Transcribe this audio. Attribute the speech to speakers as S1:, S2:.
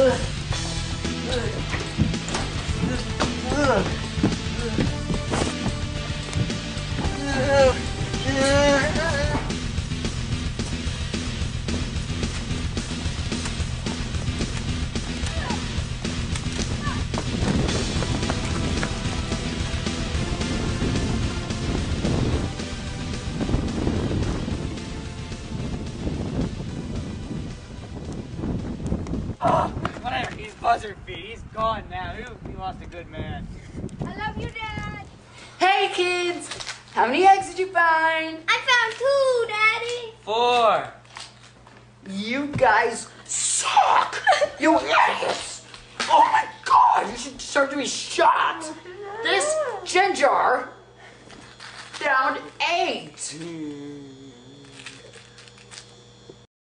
S1: Whatever, he's buzzard feet. He's gone now. He lost a good man.
S2: I love you, Dad.
S3: Hey, kids! How many eggs did you find?
S2: I found 2, Daddy.
S1: 4.
S3: You guys suck! You idiots! Oh my god, you should deserve to be shot! This ginger found 8.